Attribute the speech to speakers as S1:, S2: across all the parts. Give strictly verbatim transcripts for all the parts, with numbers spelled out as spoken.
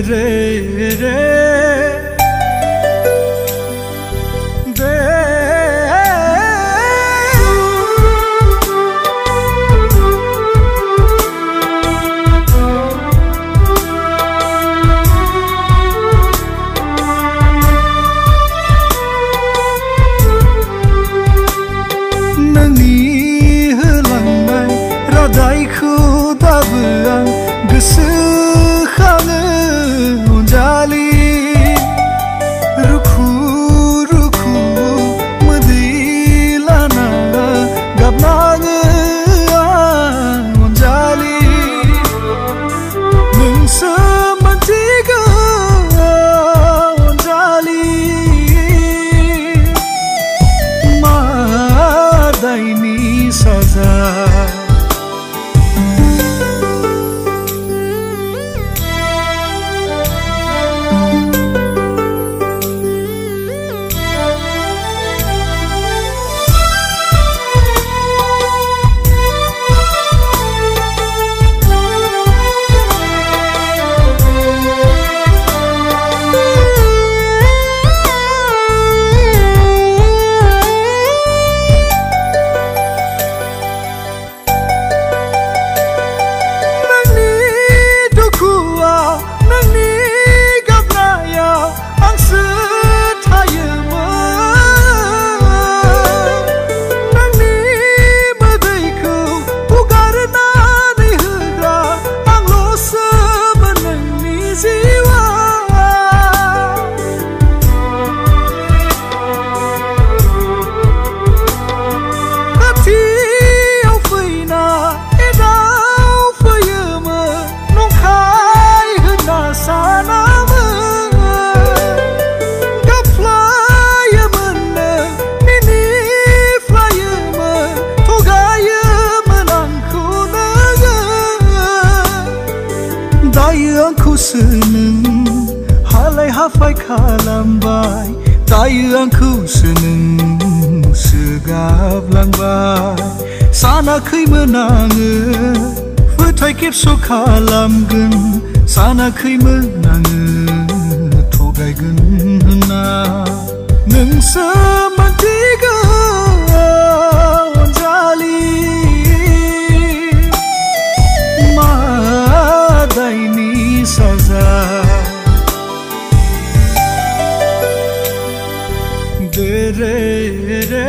S1: hafai kalambai tayu angku seneng segap langbai sana kei menange fotai kepso kalamgen sana kei menange togaigen hena neng semantiga onjali madaini saza dere re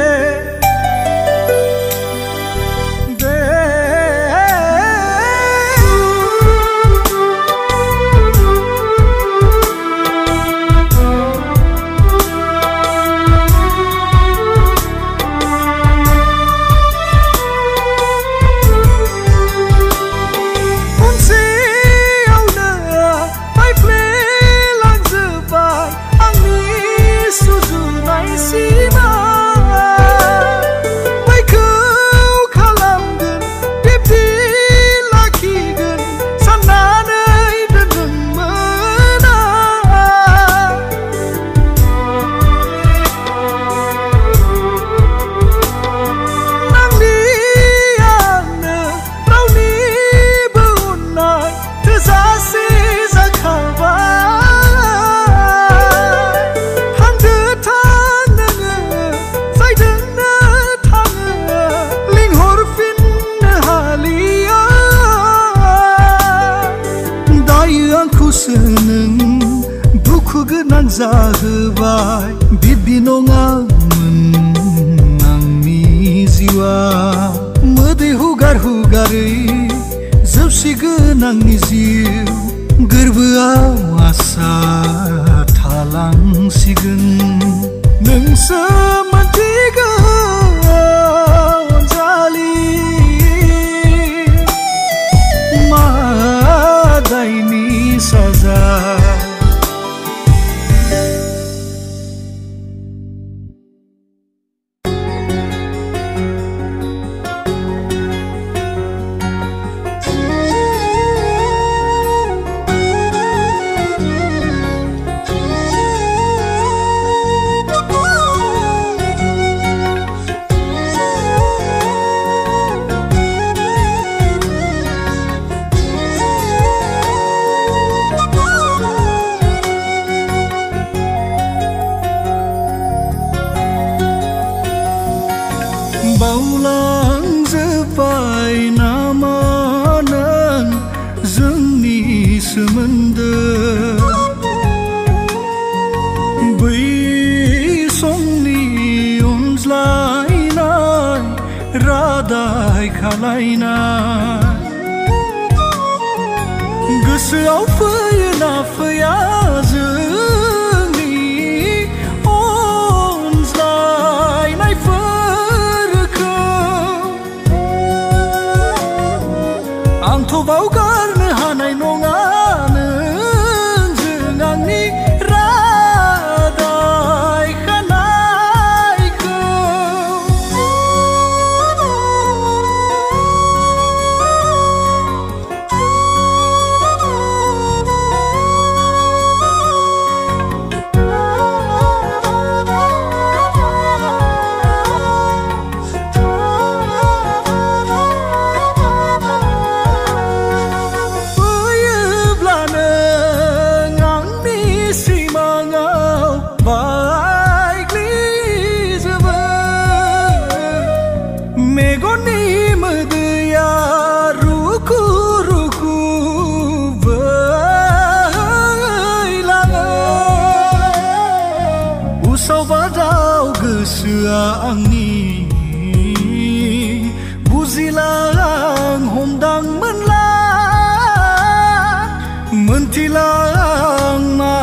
S1: zahebai bibinongamen angni jiwa mode hugar hugari jausigen angni jiu गोरबोआव आसा थालांसिगोन नोंसो मोनथिगोन अनजालि मा दायनि साजा बावलांजोब्बाय नामा नों जोंनि सोमोन्दो बै समनि अनज्लायनाय रादाय खालायनाय गोसोआव फैयोना फैया जोंनि अनज्लायनायफोरखौ आंथ' बावगारनो हानाय नङा नोंजों आंनि रादाय खानायखौ मेगननि मोदैया रुखु रुखु बोहैलाङो उसाव बादाव गोसोआ आंनि बुजिला आं हमदां मोनला मोनथिला आं मा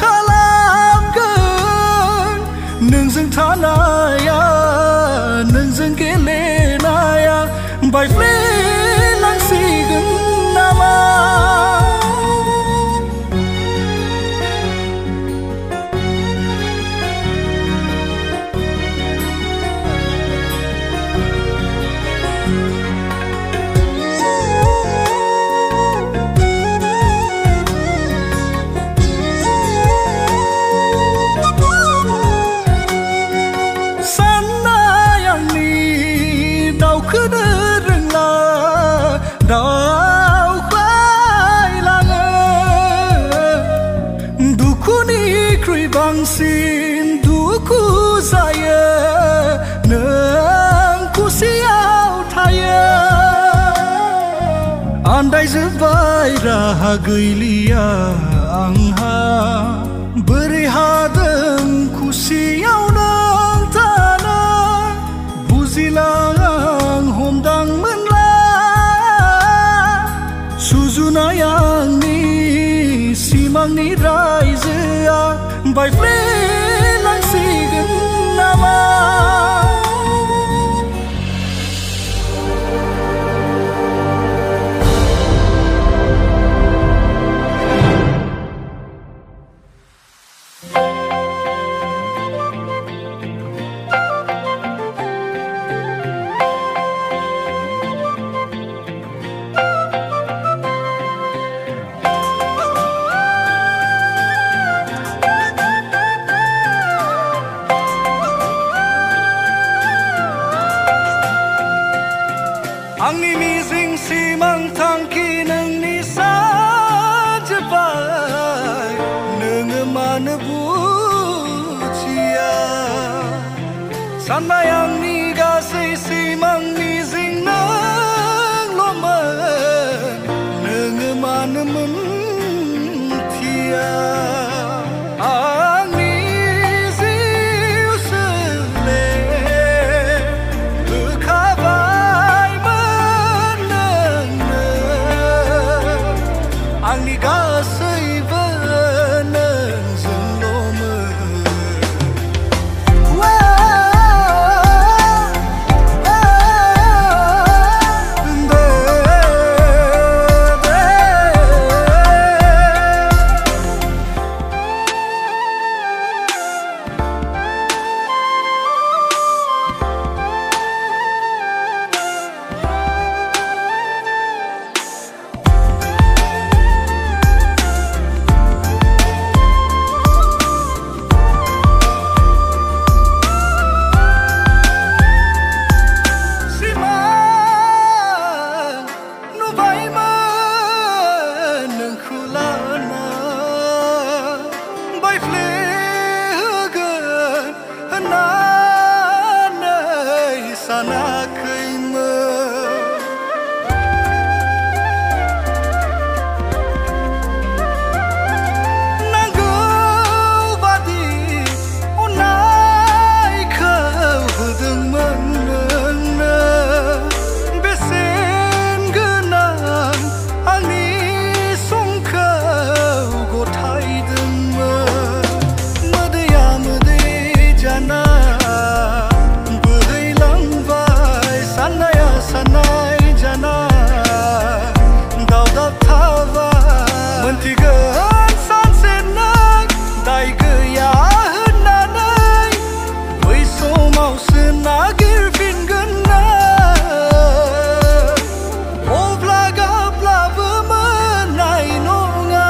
S1: खालामगोन नोंजों थानाया नोंजों गेलेनाया बायफ्लेलांसिगोन नामा दावखोनो रोंला दावख्लायलाङो दुखुनिख्रुइ बांसिन दुखु जायो नों खुसियाव थायो आन्दायजोब्बाय राहा गैलिया आंहा बोरै हादों खुसियाव नों थानो बुजिला आं हमदां मोनला सुजुनाय आंनि सिमांनि रायजोआ बायफ्लेलांसिगोन नामा आंनि मिजिं सिमां थांखि नोंनि साजोब्बाय नोङो मानो बुजिया साननाय आंनि गासै सिमां मिजिं नोंल'मोन नोङो मानो मोनथिया आंनि गासैबो नोंजोंल'मोन सानाखैमोन नांगौ बादि अननायखौ होदोंमोन नोंनो बेसेन गोनां आंनि समखौ गथायदोंमोन मोदैया मोदै जाना बोहैलांबाय साननाया साननाय जाना दावदाब थाबाय मोनथिगोन सानसे नों दाय गैया होननानै बै समावसो नागिरफिनगोन अब्ला गाब्लाबो मोननाय नङा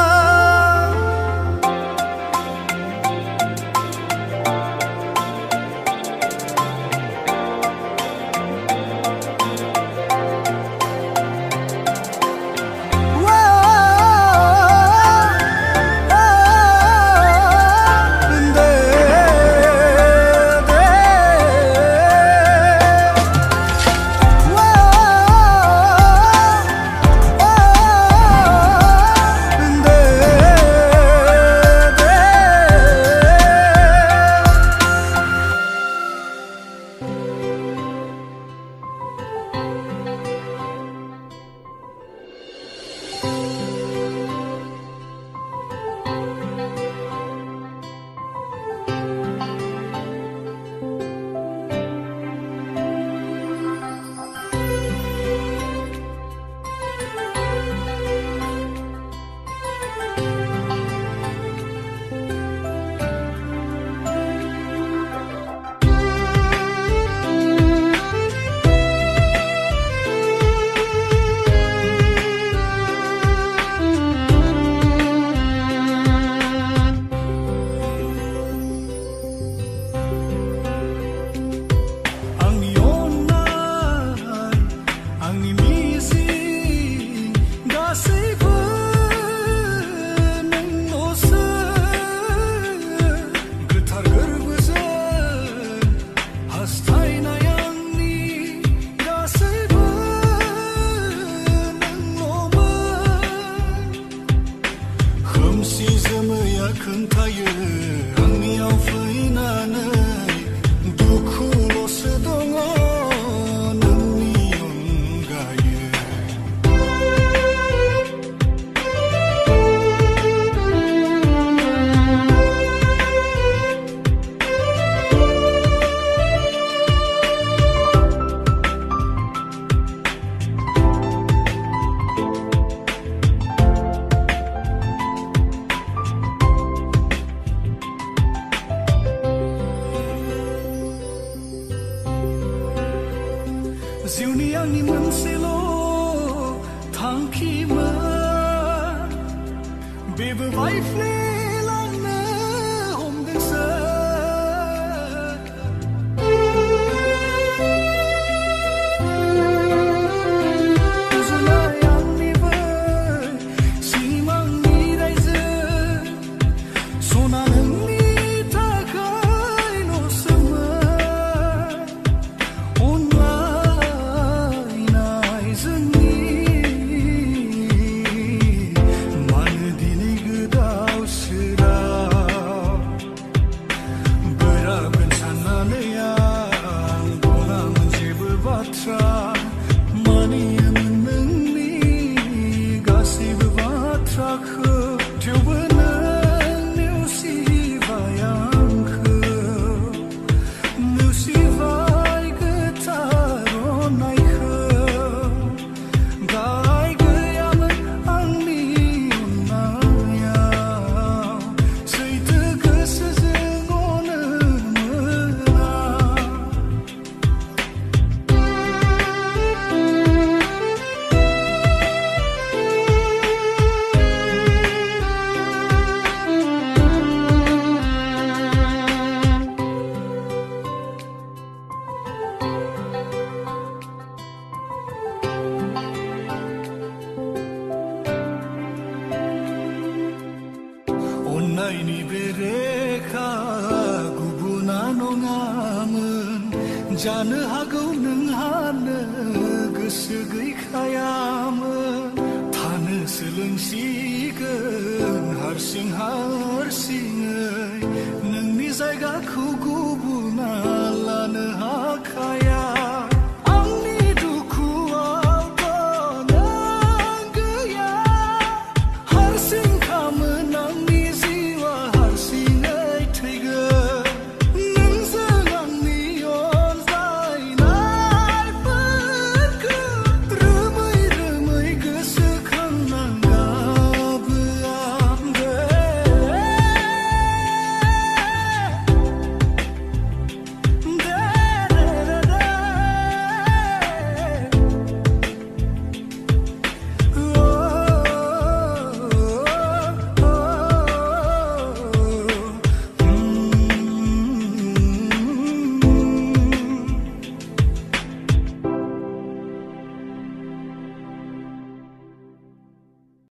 S1: खोमसि जोमैया खोन्थायो आंनियाव फैनानै दुखुल'सो दङ नोंनि अनगायै जिउनि आंनि मोनसेल' थांखिमोन बेबो बायफ्लेलांनो हमदोंसो रुजुनाय आंनिबो सिमांनि रायजो सना नोंनि जोंनि मानो दिनै गोदावसो जानो हागौ नोंहानो गोसो गैखायामोन थानो सोलोंसिगोन हारसिं हारसिङै नोंनि जायगाखौ